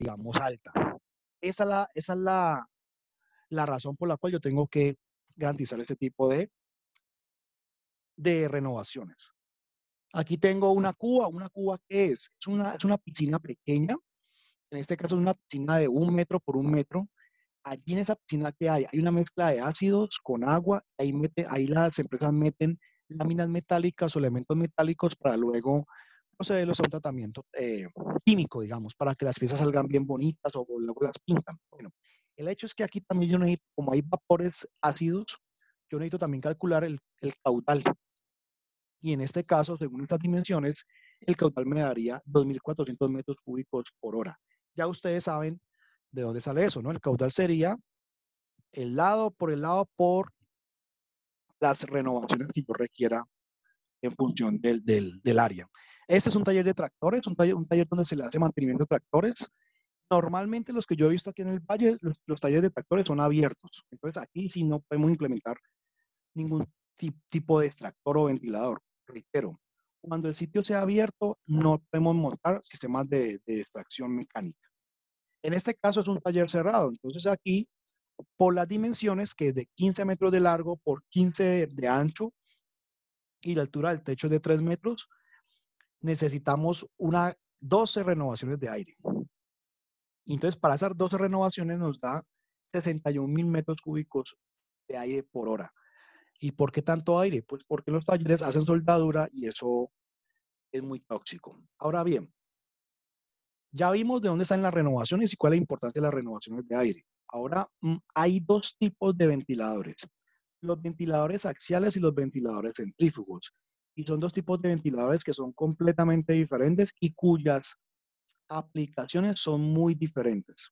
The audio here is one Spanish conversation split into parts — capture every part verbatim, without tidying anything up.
digamos, alta. Esa es la, esa es la, la razón por la cual yo tengo que garantizar ese tipo de, de renovaciones. Aquí tengo una cuba. ¿Una cuba qué es? Es una, es una piscina pequeña. En este caso es una piscina de un metro por un metro. Allí en esa piscina que hay, hay una mezcla de ácidos con agua. Ahí, mete, ahí las empresas meten láminas metálicas o elementos metálicos para luego procederlos a un tratamiento eh, químico, digamos, para que las piezas salgan bien bonitas o luego las pintan. Bueno, el hecho es que aquí también yo necesito, como hay vapores ácidos, yo necesito también calcular el, el caudal. Y en este caso, según estas dimensiones, el caudal me daría dos mil cuatrocientos metros cúbicos por hora. Ya ustedes saben de dónde sale eso, ¿no? El caudal sería el lado por el lado por las renovaciones que yo requiera en función del, del, del área. Este es un taller de tractores, un taller, un taller donde se le hace mantenimiento de tractores. Normalmente los que yo he visto aquí en el valle, los, los talleres de tractores son abiertos. Entonces aquí sí no podemos implementar ningún tipo de extractor o ventilador. Reitero, cuando el sitio sea abierto, no podemos montar sistemas de, de extracción mecánica. En este caso es un taller cerrado. Entonces aquí, por las dimensiones, que es de quince metros de largo por quince de, de ancho y la altura del techo es de tres metros, necesitamos una doce renovaciones de aire. Entonces, para esas doce renovaciones nos da sesenta y un mil metros cúbicos de aire por hora. ¿Y por qué tanto aire? Pues porque los talleres hacen soldadura y eso es muy tóxico. Ahora bien, ya vimos de dónde están las renovaciones y cuál es la importancia de las renovaciones de aire. Ahora, mm, hay dos tipos de ventiladores, los ventiladores axiales y los ventiladores centrífugos. Y son dos tipos de ventiladores que son completamente diferentes y cuyas aplicaciones son muy diferentes.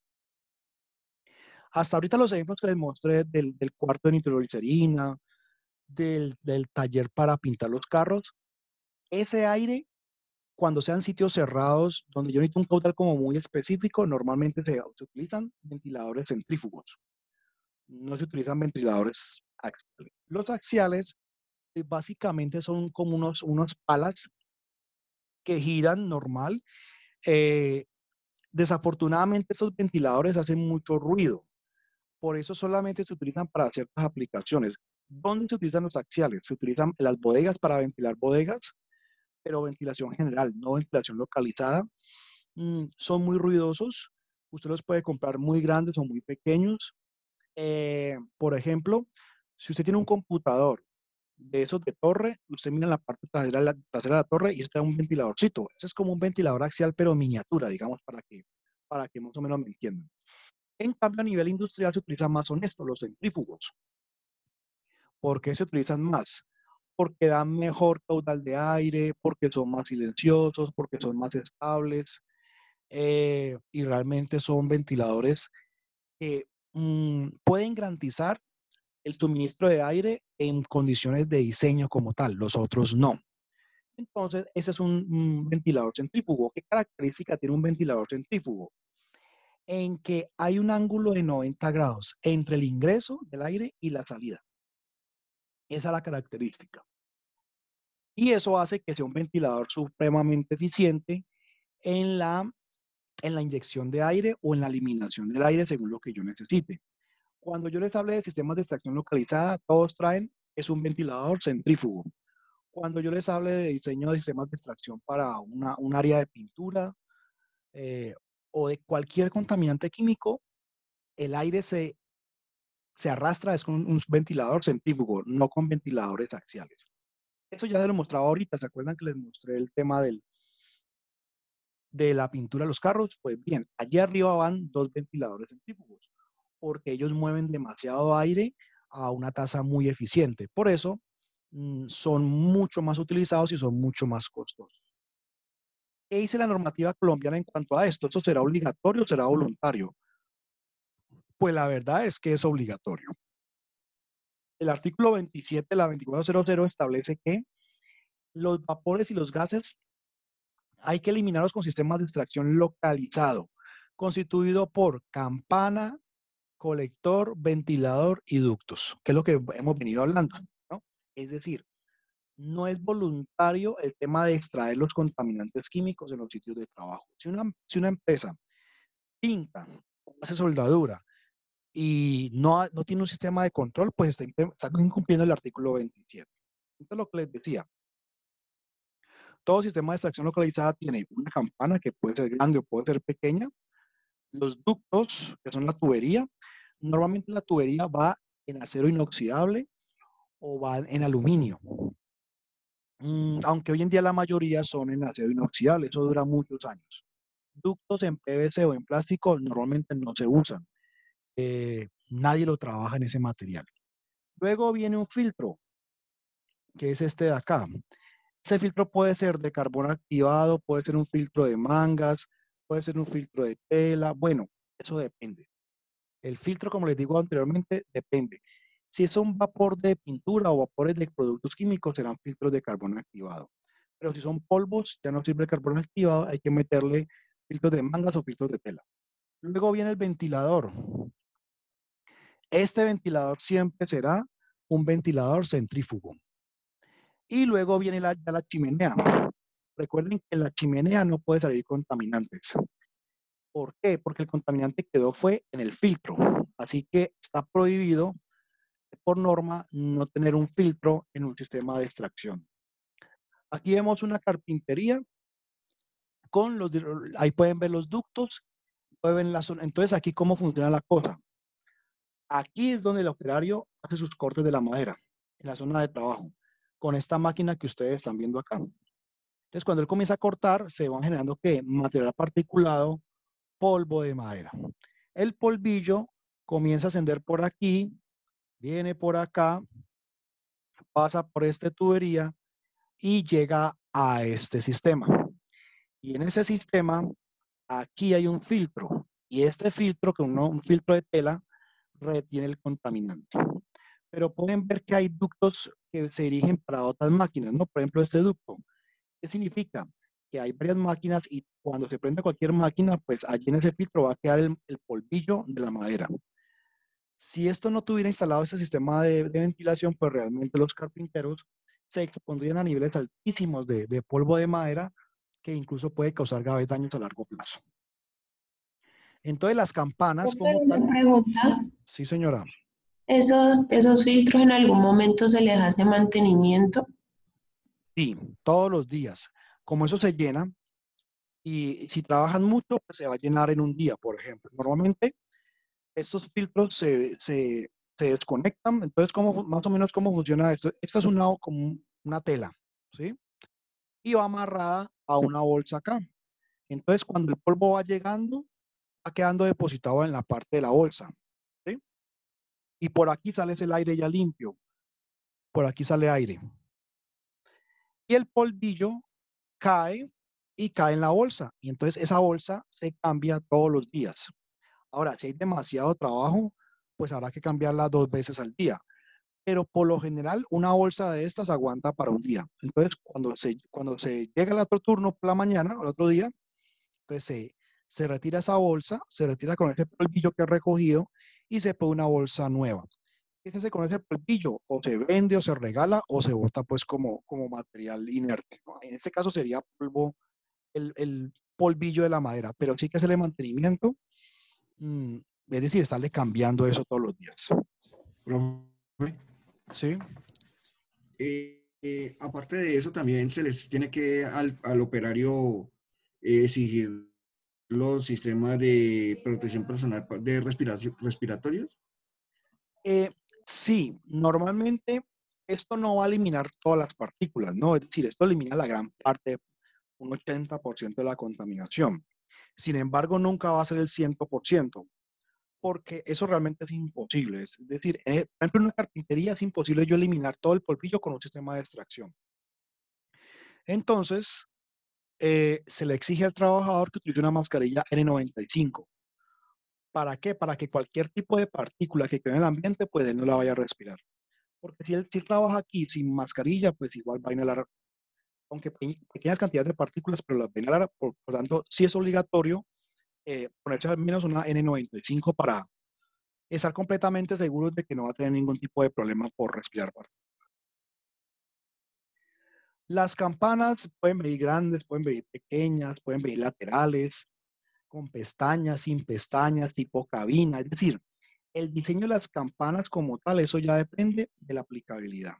Hasta ahorita los ejemplos que les mostré del, del cuarto de nitroglicerina, del, del taller para pintar los carros, ese aire, cuando sean sitios cerrados, donde yo necesito un caudal como muy específico, normalmente se, se utilizan ventiladores centrífugos, no se utilizan ventiladores axiales. Los axiales eh, básicamente son como unos, unos palas que giran normal. Eh, desafortunadamente esos ventiladores hacen mucho ruido, por eso solamente se utilizan para ciertas aplicaciones. ¿Dónde se utilizan los axiales? Se utilizan en las bodegas para ventilar bodegas, pero ventilación general, no ventilación localizada. Mm, son muy ruidosos. Usted los puede comprar muy grandes o muy pequeños. Eh, por ejemplo, si usted tiene un computador de esos de torre, usted mira en la parte trasera, la, trasera de la torre y está un ventiladorcito. Ese es como un ventilador axial, pero miniatura, digamos, para que, para que más o menos me entiendan. En cambio, a nivel industrial se utilizan más son estos, los centrífugos. ¿Por qué se utilizan más? Porque dan mejor caudal de aire, porque son más silenciosos, porque son más estables eh, y realmente son ventiladores que mm, pueden garantizar el suministro de aire en condiciones de diseño como tal, los otros no. Entonces, ese es un, un ventilador centrífugo. ¿Qué característica tiene un ventilador centrífugo? En que hay un ángulo de noventa grados entre el ingreso del aire y la salida. Esa es la característica. Y eso hace que sea un ventilador supremamente eficiente en la, en la inyección de aire o en la eliminación del aire según lo que yo necesite. Cuando yo les hable de sistemas de extracción localizada, todos traen, es un ventilador centrífugo. Cuando yo les hable de diseño de sistemas de extracción para una, un área de pintura eh, o de cualquier contaminante químico, el aire se, se arrastra es con un, un ventilador centrífugo, no con ventiladores axiales. Eso ya se lo mostraba ahorita, ¿se acuerdan que les mostré el tema del, de la pintura de los carros? Pues bien, allí arriba van dos ventiladores centrífugos, porque ellos mueven demasiado aire a una tasa muy eficiente. Por eso mm, son mucho más utilizados y son mucho más costosos. ¿Qué dice la normativa colombiana en cuanto a esto? ¿Esto será obligatorio o será voluntario? Pues la verdad es que es obligatorio. El artículo veintisiete de la veinticuatro cero cero establece que los vapores y los gases hay que eliminarlos con sistemas de extracción localizado, constituido por campana, colector, ventilador y ductos, que es lo que hemos venido hablando, ¿no? Es decir, no es voluntario el tema de extraer los contaminantes químicos en los sitios de trabajo. Si una, si una empresa pinta, hace soldadura y no, ha- no tiene un sistema de control, pues está, impe- está incumpliendo el artículo veintisiete. Entonces, lo que les decía, todo sistema de extracción localizada tiene una campana que puede ser grande o puede ser pequeña, los ductos, que son la tubería. Normalmente la tubería va en acero inoxidable o va en aluminio. Mm, aunque hoy en día la mayoría son en acero inoxidable, eso dura muchos años. Ductos en P V C o en plástico normalmente no se usan. Eh, nadie lo trabaja en ese material. Luego viene un filtro, que es este de acá. Este filtro puede ser de carbón activado, puede ser un filtro de mangas, puede ser un filtro de tela. Bueno, eso depende. El filtro, como les digo anteriormente, depende. Si es un vapor de pintura o vapores de productos químicos, serán filtros de carbón activado. Pero si son polvos, ya no sirve el carbón activado, hay que meterle filtros de mangas o filtros de tela. Luego viene el ventilador. Este ventilador siempre será un ventilador centrífugo. Y luego viene la, ya la chimenea. Recuerden que en la chimenea no puede salir contaminantes. ¿Por qué? Porque el contaminante quedó fue en el filtro. Así que está prohibido por norma no tener un filtro en un sistema de extracción. Aquí vemos una carpintería con los, ahí pueden ver los ductos, pueden ver la zona. Entonces aquí cómo funciona la cosa. Aquí es donde el operario hace sus cortes de la madera, en la zona de trabajo, con esta máquina que ustedes están viendo acá. Entonces cuando él comienza a cortar, se van generando ¿qué? Material particulado, polvo de madera. El polvillo comienza a ascender por aquí, viene por acá, pasa por esta tubería y llega a este sistema. Y en ese sistema, aquí hay un filtro. Y este filtro, que uno, un filtro de tela, retiene el contaminante. Pero pueden ver que hay ductos que se dirigen para otras máquinas, ¿no? Por ejemplo, este ducto. ¿Qué significa? Que hay varias máquinas y cuando se prende cualquier máquina, pues allí en ese filtro va a quedar el, el polvillo de la madera. Si esto no tuviera instalado este sistema de, de ventilación, pues realmente los carpinteros se expondrían a niveles altísimos de, de polvo de madera que incluso puede causar graves daños a largo plazo. Entonces las campanas Profe, como una tal, pregunta. sí señora, ¿Esos, esos filtros en algún momento se les hace mantenimiento? sí, todos los días. Como eso se llena y si trabajan mucho, pues se va a llenar en un día, por ejemplo. Normalmente estos filtros se, se, se desconectan, entonces ¿cómo, más o menos cómo funciona esto? Esta es una, como una tela, ¿sí? Y va amarrada a una bolsa acá. Entonces, cuando el polvo va llegando, va quedando depositado en la parte de la bolsa, ¿sí? Y por aquí sale el aire ya limpio, por aquí sale aire. Y el polvillo cae y cae en la bolsa. Y entonces esa bolsa se cambia todos los días. Ahora, si hay demasiado trabajo, pues habrá que cambiarla dos veces al día. Pero por lo general, una bolsa de estas aguanta para un día. Entonces, cuando se, cuando se llega el otro turno por la mañana, el otro día, entonces se, se retira esa bolsa, se retira con ese polvillo que ha recogido y se pone una bolsa nueva. ¿Qué se hace con ese polvillo? O se vende o se regala o se bota pues como, como material inerte, ¿no? En este caso sería polvo, el, el polvillo de la madera, pero sí que hacerle mantenimiento, mm, es decir, estarle cambiando eso todos los días. Profe, ¿Sí? eh, eh, aparte de eso, también se les tiene que al, al operario eh, exigir los sistemas de protección personal pa- de respiración, respiratorios. Eh, sí, normalmente esto no va a eliminar todas las partículas, ¿no? Es decir, esto elimina la gran parte, un ochenta por ciento de la contaminación. Sin embargo, nunca va a ser el cien por ciento, porque eso realmente es imposible. Es decir, eh, por ejemplo, en una carpintería es imposible yo eliminar todo el polvillo con un sistema de extracción. Entonces, eh, se le exige al trabajador que utilice una mascarilla N noventa y cinco. ¿Para qué? Para que cualquier tipo de partícula que quede en el ambiente, pues él no la vaya a respirar. Porque si él, si él trabaja aquí sin mascarilla, pues igual va a inhalar, aunque pe pequeñas cantidades de partículas, pero las va a inhalar. Por, por tanto, sí es obligatorio eh, ponerse al menos una N noventa y cinco para estar completamente seguros de que no va a tener ningún tipo de problema por respirar. Las campanas pueden venir grandes, pueden venir pequeñas, pueden venir laterales. con pestañas, sin pestañas, tipo cabina. Es decir, el diseño de las campanas como tal, eso ya depende de la aplicabilidad.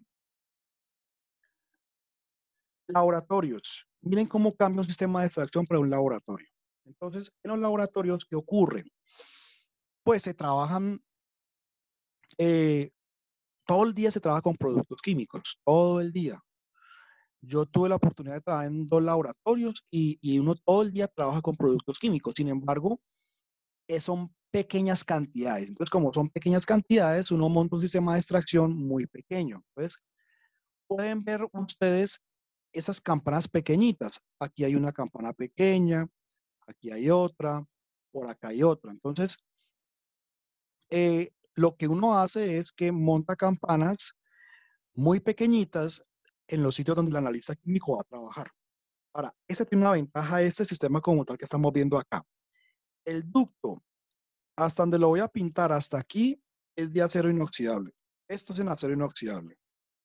Laboratorios. Miren cómo cambia un sistema de extracción para un laboratorio. Entonces, en los laboratorios, ¿qué ocurre? Pues se trabajan, eh, todo el día se trabaja con productos químicos, todo el día. Yo tuve la oportunidad de trabajar en dos laboratorios y, y uno todo el día trabaja con productos químicos. Sin embargo, eh, son pequeñas cantidades. Entonces, como son pequeñas cantidades, uno monta un sistema de extracción muy pequeño. Entonces, pueden ver ustedes esas campanas pequeñitas. Aquí hay una campana pequeña, aquí hay otra, por acá hay otra. Entonces, eh, lo que uno hace es que monta campanas muy pequeñitas en los sitios donde el analista químico va a trabajar. Ahora, este tiene una ventaja, este sistema como tal que estamos viendo acá. El ducto, hasta donde lo voy a pintar, hasta aquí, es de acero inoxidable. Esto es en acero inoxidable.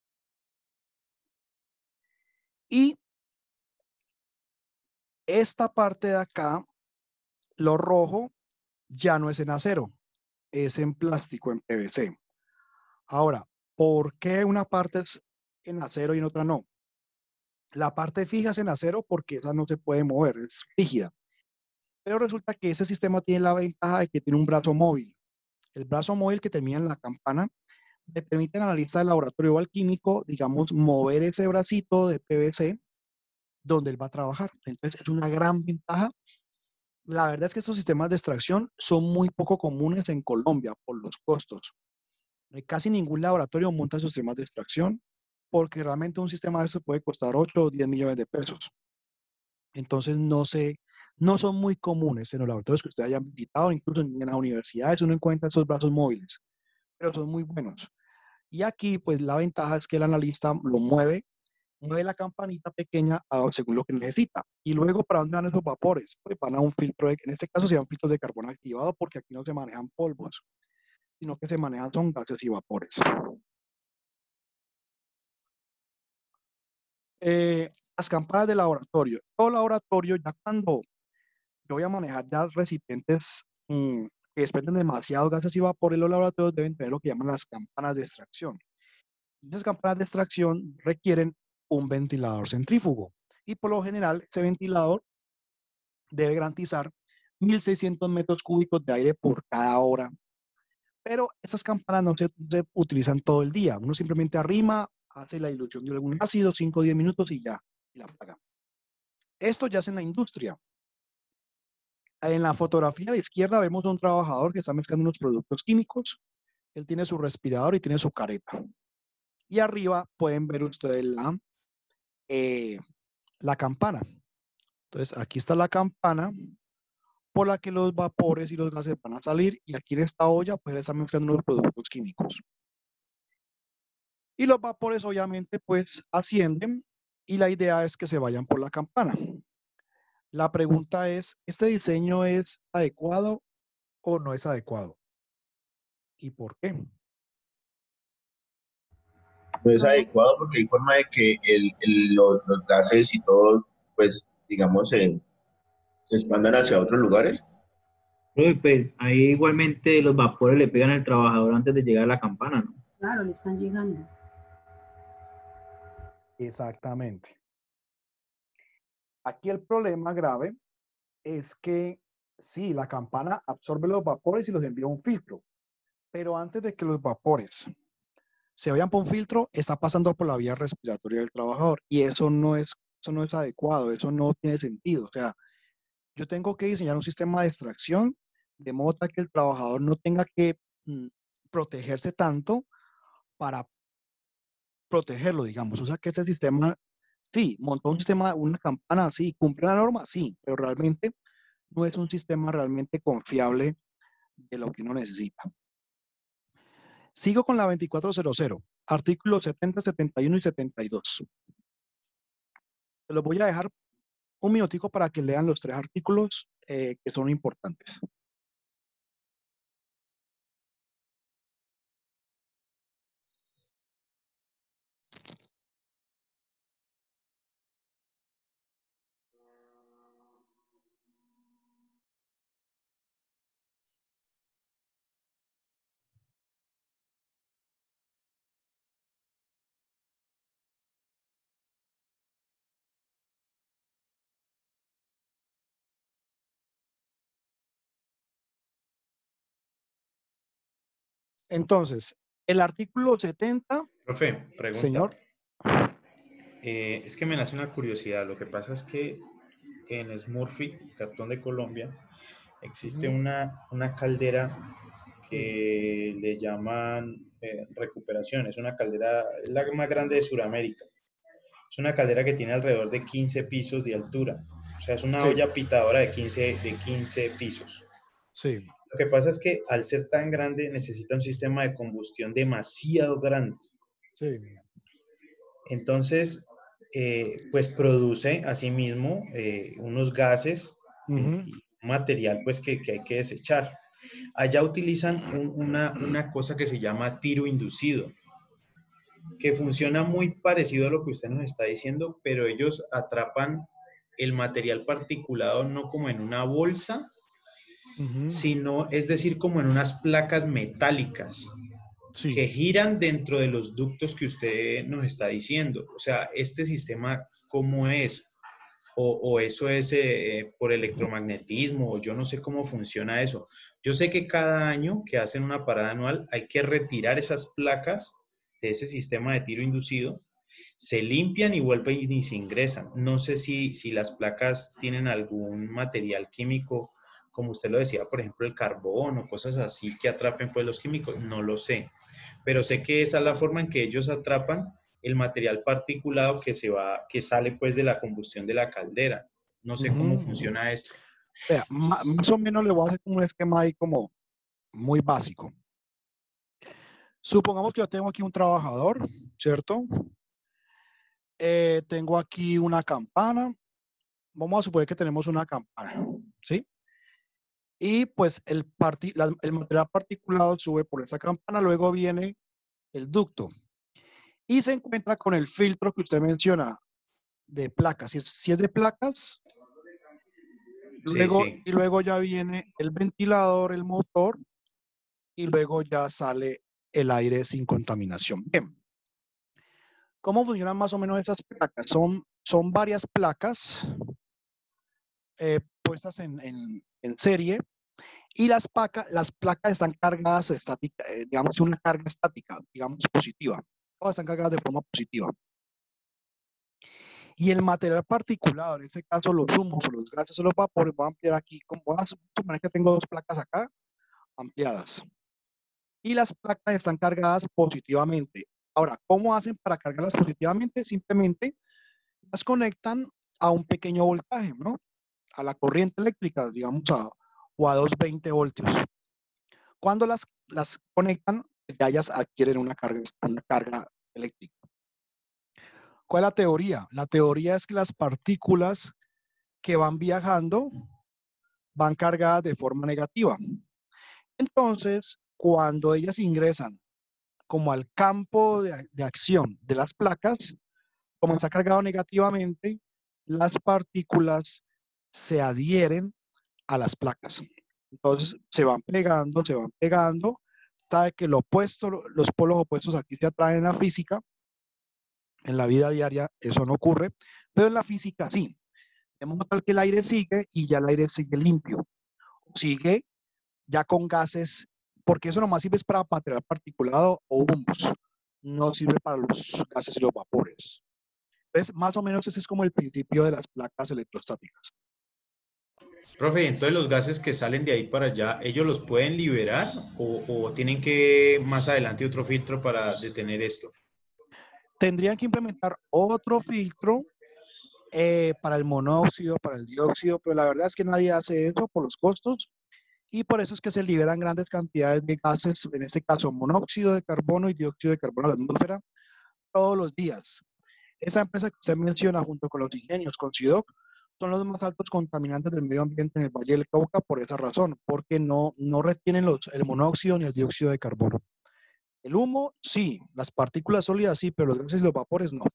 Y esta parte de acá, lo rojo, ya no es en acero, es en plástico, en P V C. Ahora, ¿por qué una parte es en acero y en otra no? La parte fija es en acero porque esa no se puede mover, es rígida. Pero resulta que ese sistema tiene la ventaja de que tiene un brazo móvil. El brazo móvil que termina en la campana le permite al analista del laboratorio o al químico, digamos, mover ese bracito de P V C donde él va a trabajar. Entonces, es una gran ventaja. La verdad es que estos sistemas de extracción son muy poco comunes en Colombia por los costos. Eh, Casi ningún laboratorio monta sus sistemas de extracción porque realmente un sistema de eso puede costar ocho o diez millones de pesos. Entonces, no sé, no son muy comunes en los laboratorios que ustedes hayan visitado, incluso en, en las universidades uno encuentra esos brazos móviles, pero son muy buenos. Y aquí, pues la ventaja es que el analista lo mueve, mueve la campanita pequeña a, según lo que necesita. Y luego, ¿para dónde van esos vapores? Pues van a un filtro, de, en este caso se llaman filtros de carbón activado porque aquí no se manejan polvos, sino que se manejan son gases y vapores. Eh, las campanas de laboratorio. Todo laboratorio, ya cuando yo voy a manejar ya recipientes mmm, que desprenden demasiados gases y vapores, los laboratorios deben tener lo que llaman las campanas de extracción. Esas campanas de extracción requieren un ventilador centrífugo y por lo general ese ventilador debe garantizar mil seiscientos metros cúbicos de aire por cada hora. Pero esas campanas no se, se utilizan todo el día. Uno simplemente arrima, hace la dilución de algún ácido, cinco o diez minutos y ya, y la apaga. Esto ya es en la industria. En la fotografía a la izquierda vemos a un trabajador que está mezclando unos productos químicos. Él tiene su respirador y tiene su careta. Y arriba pueden ver ustedes la, eh, la campana. Entonces, aquí está la campana por la que los vapores y los gases van a salir. Y aquí en esta olla, pues, están mezclando unos productos químicos. Y los vapores, obviamente, pues, ascienden y la idea es que se vayan por la campana. La pregunta es, ¿este diseño es adecuado o no es adecuado? ¿Y por qué? No es adecuado porque hay forma de que el, el- los, los gases y todo, pues, digamos, se, se expandan hacia otros lugares. Profe, pues ahí igualmente los vapores le pegan al trabajador antes de llegar a la campana, ¿no? Claro, le están llegando. Exactamente. Aquí el problema grave es que sí, la campana absorbe los vapores y los envía a un filtro, pero antes de que los vapores se vayan por un filtro, está pasando por la vía respiratoria del trabajador y eso no es, eso no es adecuado, eso no tiene sentido. O sea, yo tengo que diseñar un sistema de extracción de modo tal que el trabajador no tenga que mm, protegerse tanto para protegerlo, digamos. O sea, que este sistema, sí, montó un sistema, una campana, sí, cumple la norma, sí, pero realmente no es un sistema realmente confiable de lo que uno necesita. Sigo con la veinticuatro cero cero, artículos setenta, setenta y uno y setenta y dos. Se los voy a dejar un minutico para que lean los tres artículos eh, que son importantes. Entonces, el artículo setenta, Profe, pregunta. señor. Eh, es que me nace una curiosidad. Lo que pasa es que en Smurfy, Cartón de Colombia, existe Ujú. una, una caldera que le llaman eh, recuperación. Es una caldera, es la más grande de Sudamérica. Es una caldera que tiene alrededor de quince pisos de altura. O sea, es una Sí, olla pitadora de quince, de quince pisos. sí, Lo que pasa es que al ser tan grande necesita un sistema de combustión demasiado grande. sí. Entonces, eh, pues produce asimismo eh, unos gases y, Ujú. y un material pues que, que hay que desechar. Allá utilizan un- una, una cosa que se llama tiro inducido, que funciona muy parecido a lo que usted nos está diciendo, pero ellos atrapan el material particulado no como en una bolsa, Ujú. sino es decir, como en unas placas metálicas Sí. que giran dentro de los ductos que usted nos está diciendo. O sea, este sistema, ¿cómo es? O, o eso es eh, por electromagnetismo, o yo no sé cómo funciona eso. Yo sé que cada año que hacen una parada anual hay que retirar esas placas de ese sistema de tiro inducido, se limpian y vuelven y se ingresan. No sé si, si las placas tienen algún material químico, como usted lo decía, por ejemplo, el carbón o cosas así que atrapen pues los químicos, no lo sé. Pero sé que esa es la forma en que ellos atrapan el material particulado que se va, que sale pues de la combustión de la caldera. No sé cómo Ujú. funciona esto. Vea, ma- más o menos le voy a hacer como un esquema ahí como muy básico. Supongamos que yo tengo aquí un trabajador, ¿cierto? Eh, tengo aquí una campana. Vamos a suponer que tenemos una campana, ¿sí? Y pues el, parti- la- el material particulado sube por esa campana, luego viene el ducto y se encuentra con el filtro que usted menciona de placas. Si es, si es de placas, Sí, luego, sí. y luego ya viene el ventilador, el motor, y luego ya sale el aire sin contaminación. Bien, ¿cómo funcionan más o menos esas placas? Son, son varias placas eh, puestas en, en, en serie y las, paca, las placas están cargadas estática, eh, digamos una carga estática, digamos positiva. Todas están cargadas de forma positiva. Y el material particulado, en este caso los humos o los gases o los vapores, voy a ampliar aquí, como voy a suponer que tengo dos placas acá ampliadas. Y las placas están cargadas positivamente. Ahora, ¿cómo hacen para cargarlas positivamente? Simplemente las conectan a un pequeño voltaje, ¿no? A la corriente eléctrica, digamos, a, o a doscientos veinte voltios. Cuando las, las conectan, ya ellas adquieren una carga, una carga eléctrica. ¿Cuál es la teoría? La teoría es que las partículas que van viajando van cargadas de forma negativa. Entonces, cuando ellas ingresan como al campo de, de acción de las placas, como está cargado negativamente, las partículas se adhieren a las placas. Entonces se van pegando, se van pegando. Sabe que lo opuesto, los polos opuestos aquí se atraen en la física. En la vida diaria eso no ocurre, pero en la física sí. De modo tal que el aire sigue y ya el aire sigue limpio. Sigue ya con gases, porque eso nomás sirve para material particulado o humos. No sirve para los gases y los vapores. Entonces, más o menos ese es como el principio de las placas electrostáticas. Profe, entonces los gases que salen de ahí para allá, ¿ellos los pueden liberar o, o tienen que más adelante otro filtro para detener esto? Tendrían que implementar otro filtro eh, para el monóxido, para el dióxido, pero la verdad es que nadie hace eso por los costos y por eso es que se liberan grandes cantidades de gases, en este caso monóxido de carbono y dióxido de carbono a la atmósfera todos los días. Esa empresa que usted menciona junto con los ingenios, con SIDOC, son los más altos contaminantes del medio ambiente en el Valle del Cauca por esa razón, porque no, no retienen los, el monóxido ni el dióxido de carbono. El humo, sí, las partículas sólidas, sí, pero los gases y los vapores, no.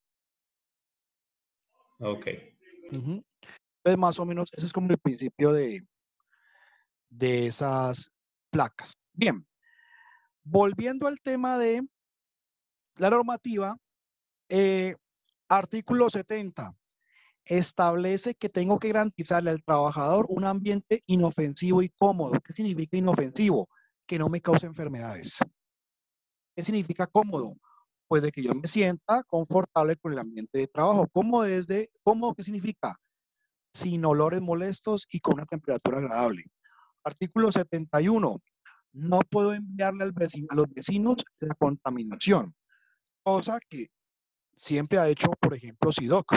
Ok. Uh-huh. Entonces, más o menos, ese es como el principio de, de esas placas. Bien, volviendo al tema de la normativa, eh, artículo setenta. Establece que tengo que garantizarle al trabajador un ambiente inofensivo y cómodo. ¿Qué significa inofensivo? Que no me cause enfermedades. ¿Qué significa cómodo? Pues de que yo me sienta confortable con el ambiente de trabajo. ¿Cómo desde, cómodo qué significa? Sin olores molestos y con una temperatura agradable. Artículo setenta y uno. No puedo enviarle al vecino, a los vecinos la contaminación, cosa que siempre ha hecho, por ejemplo, SIDOC.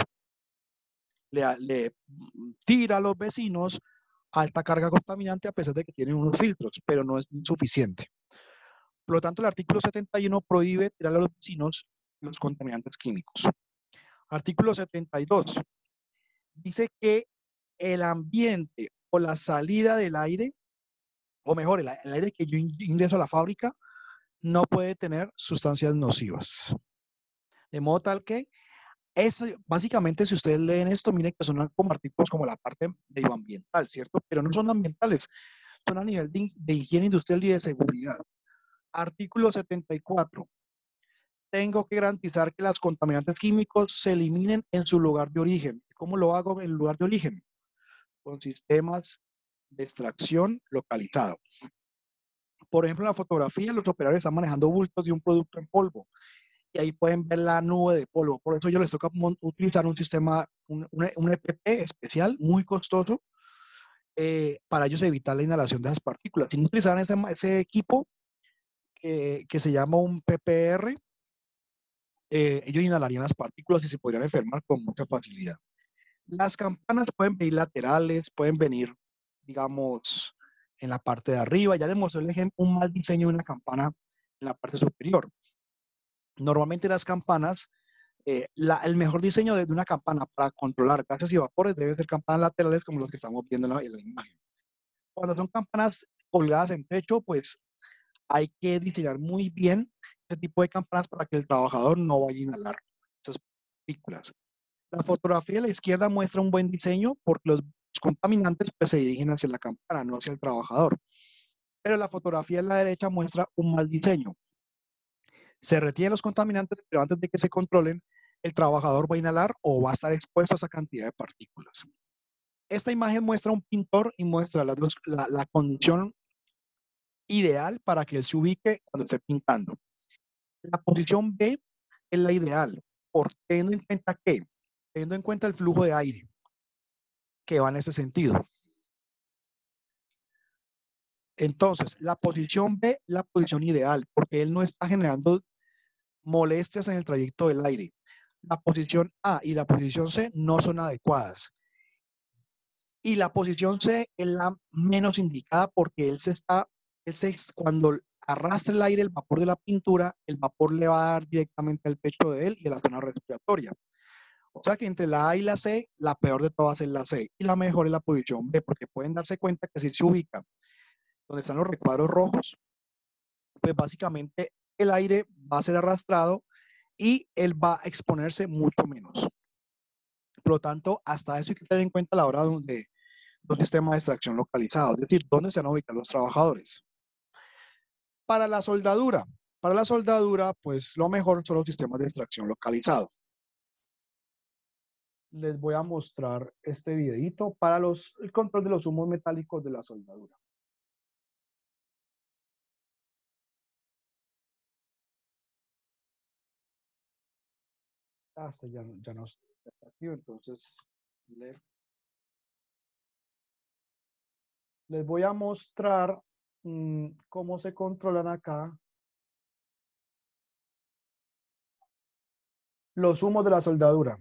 Le, le tira a los vecinos alta carga contaminante a pesar de que tienen unos filtros, pero no es suficiente. Por lo tanto, el artículo setenta y uno prohíbe tirar a los vecinos los contaminantes químicos. Artículo setenta y dos dice que el ambiente o la salida del aire, o mejor, el, el aire que yo ingreso a la fábrica, no puede tener sustancias nocivas. De modo tal que, eso, básicamente, si ustedes leen esto, miren que son como artículos como la parte medioambiental, ¿cierto? Pero no son ambientales, son a nivel de, de higiene industrial y de seguridad. Artículo setenta y cuatro. Tengo que garantizar que los contaminantes químicos se eliminen en su lugar de origen. ¿Cómo lo hago en el lugar de origen? Con sistemas de extracción localizado. Por ejemplo, en la fotografía, los operadores están manejando bultos de un producto en polvo y ahí pueden ver la nube de polvo. Por eso yo les toca utilizar un sistema, un, un, un E P P especial, muy costoso, eh, para ellos evitar la inhalación de esas partículas. Si no utilizaran ese, ese equipo que, que se llama un P P R, eh, ellos inhalarían las partículas y se podrían enfermar con mucha facilidad. Las campanas pueden venir laterales, pueden venir, digamos, en la parte de arriba. Ya demostré el ejemplo, un mal diseño de una campana en la parte superior. Normalmente las campanas, eh, la, el mejor diseño de, de una campana para controlar gases y vapores debe ser campanas laterales como los que estamos viendo en la, en la imagen. Cuando son campanas colgadas en techo, pues hay que diseñar muy bien ese tipo de campanas para que el trabajador no vaya a inhalar esas partículas. La fotografía a la izquierda muestra un buen diseño porque los contaminantes pues, se dirigen hacia la campana, no hacia el trabajador. Pero la fotografía a la derecha muestra un mal diseño. Se retienen los contaminantes, pero antes de que se controlen, el trabajador va a inhalar o va a estar expuesto a esa cantidad de partículas. Esta imagen muestra un pintor y muestra las dos, la, la condición ideal para que él se ubique cuando esté pintando. La posición B es la ideal, por teniendo en cuenta que, teniendo en cuenta el flujo de aire que va en ese sentido. Entonces, la posición B, la posición ideal, porque él no está generando molestias en el trayecto del aire. La posición A y la posición C no son adecuadas. Y la posición C es la menos indicada porque él se está, él se, cuando arrastra el aire, el vapor de la pintura, el vapor le va a dar directamente al pecho de él y a la zona respiratoria. O sea que entre la A y la C, la peor de todas es la C. Y la mejor es la posición B, porque pueden darse cuenta que si se ubica donde están los recuadros rojos, pues básicamente el aire va a ser arrastrado y él va a exponerse mucho menos. Por lo tanto, hasta eso hay que tener en cuenta a la hora de, de un sistema de extracción localizado, es decir, dónde se van a ubicar los trabajadores. Para la soldadura, para la soldadura, pues lo mejor son los sistemas de extracción localizado. Les voy a mostrar este videito para los, el control de los humos metálicos de la soldadura. Hasta ya, ya no está activo, entonces le, les voy a mostrar mmm, cómo se controlan acá los humos de la soldadura.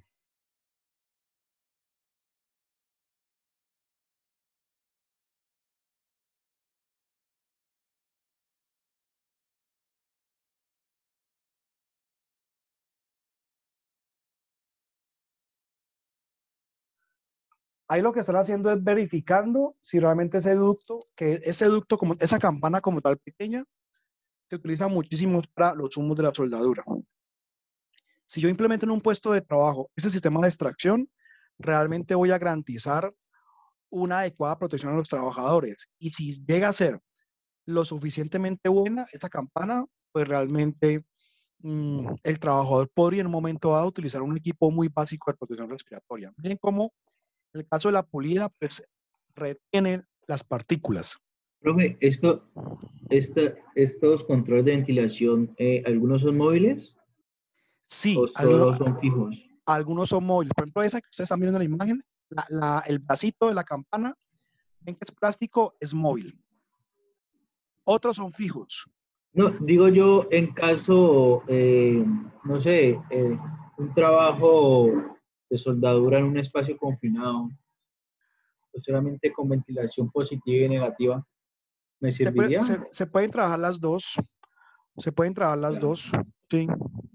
Ahí lo que están haciendo es verificando si realmente ese ducto, que ese ducto, como esa campana como tal pequeña, se utiliza muchísimo para los humos de la soldadura. Si yo implemento en un puesto de trabajo ese sistema de extracción, realmente voy a garantizar una adecuada protección a los trabajadores. Y si llega a ser lo suficientemente buena esa campana, pues realmente mmm, el trabajador podría en un momento dado utilizar un equipo muy básico de protección respiratoria. Miren cómo en el caso de la pulida, pues retiene las partículas. Profe, esto, esta- estos controles de ventilación, eh, ¿algunos son móviles o Sí, alguno- solo son fijos? algunos son móviles. Por ejemplo, esa que ustedes están viendo en la imagen, la- la- el vasito de la campana, ven que es plástico, es móvil. Otros son fijos. No, digo yo en caso, eh, no sé, eh, un trabajo de soldadura en un espacio confinado, o solamente con ventilación positiva y negativa, ¿me Se, puede- serviría? se- se pueden trabajar las dos. Se pueden trabajar las Ya. dos. Sí.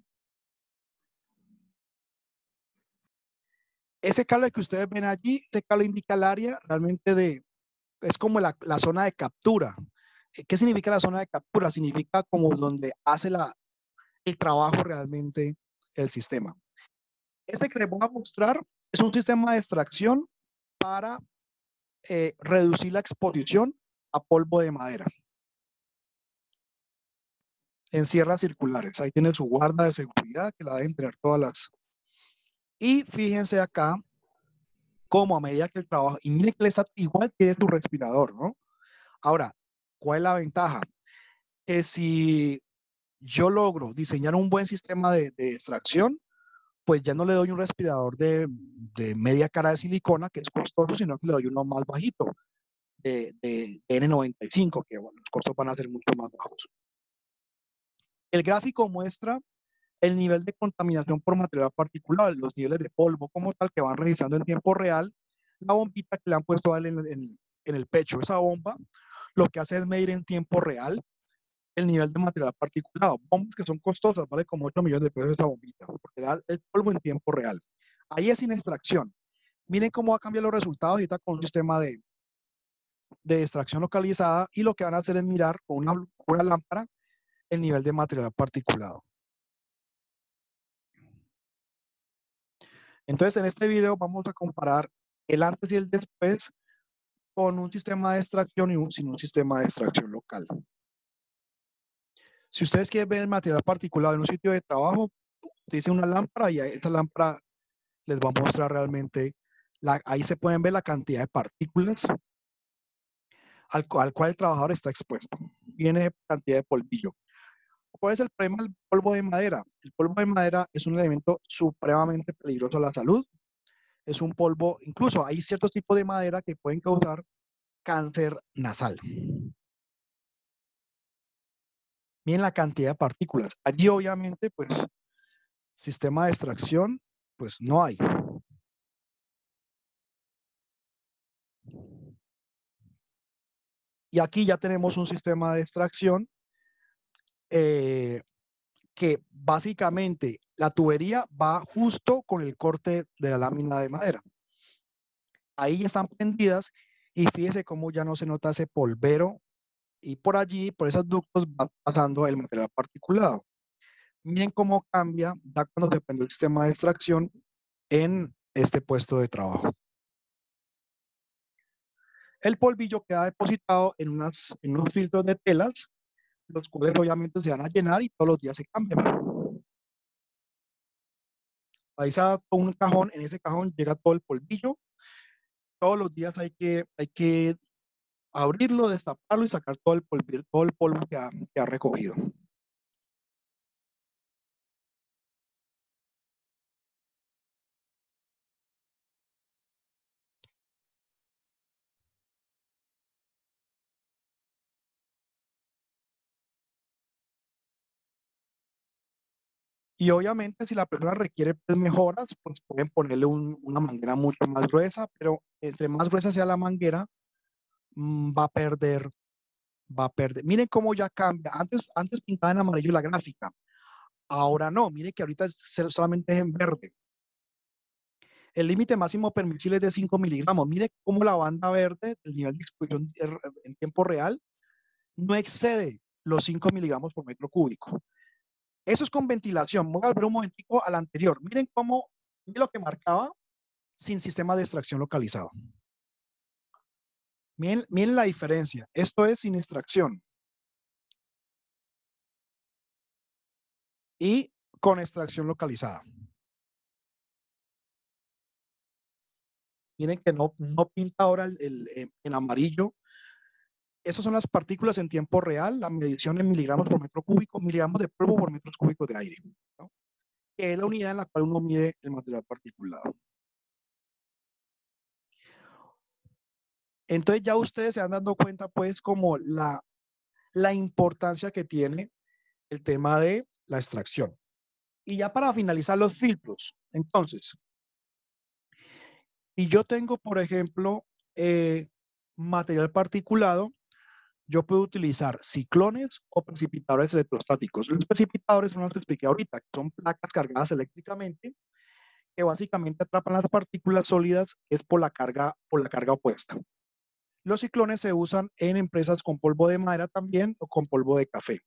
Ese cable que ustedes ven allí, ese cable indica el área realmente de, es como la, la zona de captura. Eh, ¿Qué significa la zona de captura? Significa como donde hace la, el trabajo realmente el sistema. Este que les voy a mostrar es un sistema de extracción para eh, reducir la exposición a polvo de madera en sierras circulares. Ahí tiene su guarda de seguridad que la deben tener todas las. Y fíjense acá cómo a medida que el trabajo, y miren que está igual tiene su respirador, ¿no? Ahora, ¿cuál es la ventaja? Que si yo logro diseñar un buen sistema de, de extracción, pues ya no le doy un respirador de, de media cara de silicona, que es costoso, sino que le doy uno más bajito, de, de N noventa y cinco, que bueno, los costos van a ser mucho más bajos. El gráfico muestra el nivel de contaminación por material particulado, los niveles de polvo como tal que van revisando en tiempo real, la bombita que le han puesto a él en, en, en el pecho. Esa bomba lo que hace es medir en tiempo real el nivel de material particulado. Bombas que son costosas, vale como ocho millones de pesos esta bombita, porque da el polvo en tiempo real. Ahí es sin extracción. Miren cómo va a cambiar los resultados ahorita con un sistema de, de extracción localizada, y lo que van a hacer es mirar con una, una lámpara el nivel de material particulado. Entonces, en este video vamos a comparar el antes y el después con un sistema de extracción y un, sin un sistema de extracción local. Si ustedes quieren ver el material particulado en un sitio de trabajo, utilicen una lámpara y esa lámpara les va a mostrar realmente, la, ahí se pueden ver la cantidad de partículas al, al cual el trabajador está expuesto. Viene cantidad de polvillo. ¿Cuál es el problema del polvo de madera? El polvo de madera es un elemento supremamente peligroso a la salud. Es un polvo, incluso hay ciertos tipos de madera que pueden causar cáncer nasal. Miren la cantidad de partículas. Allí obviamente, pues, sistema de extracción, pues no hay. Y aquí ya tenemos un sistema de extracción eh, que básicamente la tubería va justo con el corte de la lámina de madera. Ahí ya están prendidas y fíjese cómo ya no se nota ese polvero, y por allí, por esos ductos va pasando el material particulado. Miren cómo cambia ya cuando se prende el sistema de extracción en este puesto de trabajo. El polvillo queda depositado en, unas, en unos filtros de telas, los cuales obviamente se van a llenar y todos los días se cambian. Ahí se da un cajón, en ese cajón llega todo el polvillo. Todos los días hay que, hay que abrirlo, destaparlo y sacar todo el polvo, todo el polvo que ha, que ha recogido. Y obviamente si la persona requiere pues, mejoras, pues pueden ponerle un, una manguera mucho más gruesa, pero entre más gruesa sea la manguera, mmm, va a perder, va a perder. Miren cómo ya cambia. Antes, antes pintaba en amarillo la gráfica. Ahora no, miren que ahorita es, solamente es en verde. El límite máximo permisible es de cinco miligramos. Mire cómo la banda verde, el nivel de exposición en tiempo real, no excede los cinco miligramos por metro cúbico. Eso es con ventilación. Voy a volver un momentico al anterior. Miren cómo, miren lo que marcaba sin sistema de extracción localizado. Miren, miren la diferencia. Esto es sin extracción. Y con extracción localizada. Miren que no, no pinta ahora el, el, en amarillo Esas son las partículas en tiempo real, la medición en miligramos por metro cúbico, miligramos de polvo por metros cúbicos de aire, ¿no? Que es la unidad en la cual uno mide el material particulado. Entonces ya ustedes se han dado cuenta, pues, como la, la importancia que tiene el tema de la extracción. Y ya para finalizar los filtros, entonces, si yo tengo, por ejemplo, eh, material particulado, yo puedo utilizar ciclones o precipitadores electrostáticos. Los precipitadores son los que expliqué ahorita, que son placas cargadas eléctricamente que básicamente atrapan las partículas sólidas, es por la carga, por la carga opuesta. Los ciclones se usan en empresas con polvo de madera también o con polvo de café.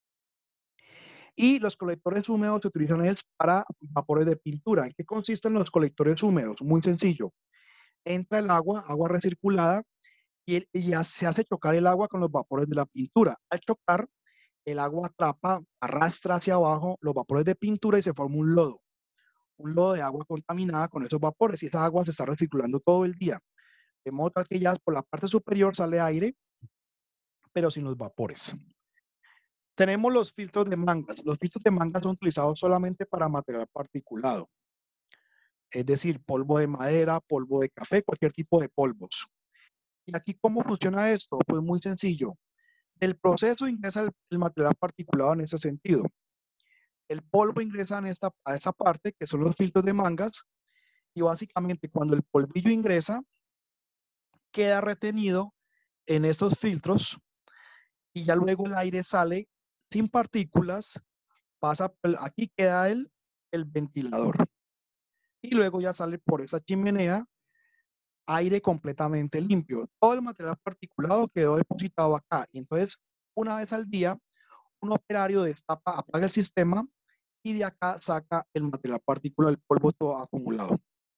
Y los colectores húmedos se utilizan es para vapores de pintura. ¿En qué consisten los colectores húmedos? Muy sencillo. Entra el agua, agua recirculada, y, el, y ya se hace chocar el agua con los vapores de la pintura. Al chocar, el agua atrapa, arrastra hacia abajo los vapores de pintura y se forma un lodo. Un lodo de agua contaminada con esos vapores, y esa agua se está recirculando todo el día. De modo tal que ya por la parte superior sale aire, pero sin los vapores. Tenemos los filtros de mangas. Los filtros de mangas son utilizados solamente para material particulado. Es decir, polvo de madera, polvo de café, cualquier tipo de polvos. ¿Y aquí cómo funciona esto? Pues muy sencillo. El proceso ingresa el, el material particulado en ese sentido. El polvo ingresa en esta, a esa parte, que son los filtros de mangas, y básicamente cuando el polvillo ingresa, queda retenido en estos filtros, y ya luego el aire sale sin partículas, pasa, aquí queda el, el ventilador. Y luego ya sale por esa chimenea aire completamente limpio. Todo el material particulado quedó depositado acá. Y entonces, una vez al día, un operario destapa, apaga el sistema y de acá saca el material particulado, el polvo todo acumulado.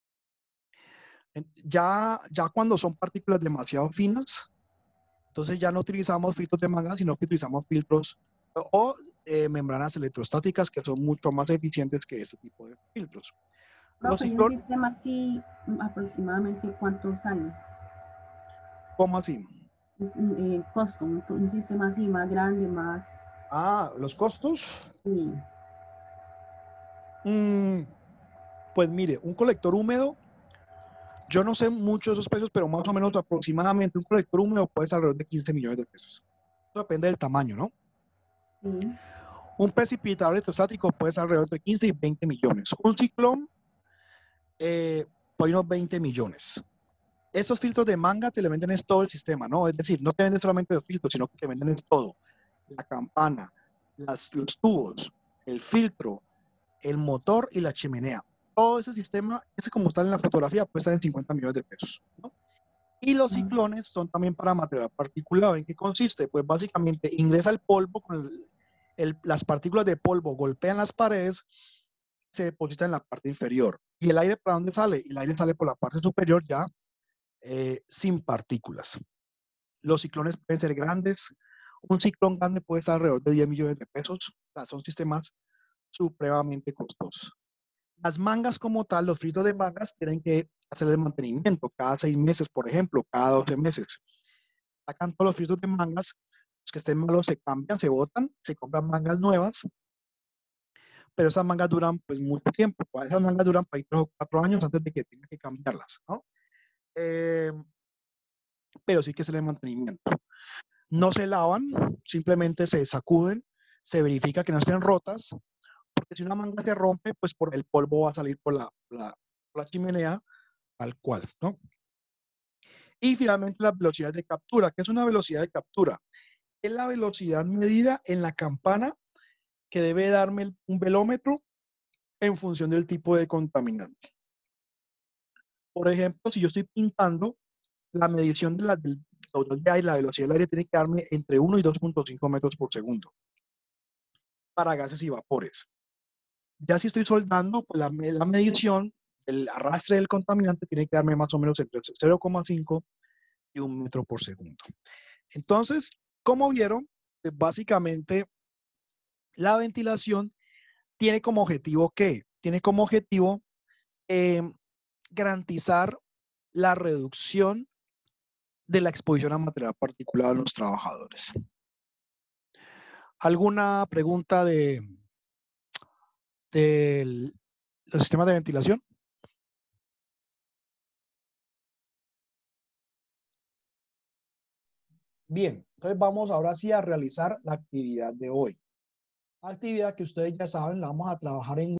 Ya, ya cuando son partículas demasiado finas, entonces ya no utilizamos filtros de mangas, sino que utilizamos filtros o eh, membranas electrostáticas que son mucho más eficientes que este tipo de filtros. Los ¿y un sistema aquí aproximadamente cuánto sale? ¿Cómo así? El eh, costo, un, un sistema así más grande, más... Ah, ¿los costos? Sí. Mm, pues mire, un colector húmedo, yo no sé mucho de esos precios, pero más o menos aproximadamente un colector húmedo puede ser alrededor de quince millones de pesos. Eso depende del tamaño, ¿no? Sí. Un precipitador electrostático puede ser alrededor de quince y veinte millones. Un ciclón, eh, por unos veinte millones. Esos filtros de manga te le venden es todo el sistema, ¿no? Es decir, no te venden solamente los filtros, sino que te venden es todo. La campana, las, los tubos, el filtro, el motor y la chimenea. Todo ese sistema, ese como está en la fotografía, puede estar en cincuenta millones de pesos, ¿no? Y los ciclones son también para material particulado. ¿En qué consiste? Pues básicamente ingresa el polvo, con el, el, las partículas de polvo golpean las paredes, se depositan en la parte inferior. ¿Y el aire para dónde sale? El aire sale por la parte superior ya eh, sin partículas. Los ciclones pueden ser grandes. Un ciclón grande puede estar alrededor de diez millones de pesos. O sea, son sistemas supremamente costosos. Las mangas como tal, los filtros de mangas tienen que hacer el mantenimiento cada seis meses, por ejemplo, cada doce meses. Sacan todos los filtros de mangas, los que estén malos se cambian, se botan, se compran mangas nuevas, pero esas mangas duran pues mucho tiempo. Esas mangas duran para tres o cuatro años antes de que tengan que cambiarlas, ¿no? Eh, pero sí que hacer el mantenimiento. No se lavan, simplemente se sacuden, se verifica que no estén rotas, porque si una manga se rompe, pues por el polvo va a salir por la, la, por la chimenea, tal cual, ¿no? Y finalmente la velocidad de captura. ¿Qué es una velocidad de captura? Es la velocidad medida en la campana que debe darme un velómetro en función del tipo de contaminante. Por ejemplo, si yo estoy pintando, la medición de la, del total de aire, la velocidad del aire tiene que darme entre uno y dos punto cinco metros por segundo para gases y vapores. Ya si estoy soldando, pues la, la medición, el arrastre del contaminante tiene que darme más o menos entre cero coma cinco y un metro por segundo. Entonces, como vieron, pues básicamente la ventilación tiene como objetivo ¿qué? Tiene como objetivo eh, garantizar la reducción de la exposición a material particulado en los trabajadores. ¿Alguna pregunta de del los sistemas de ventilación? Bien, entonces vamos ahora sí a realizar la actividad de hoy. Actividad que ustedes ya saben, la vamos a trabajar en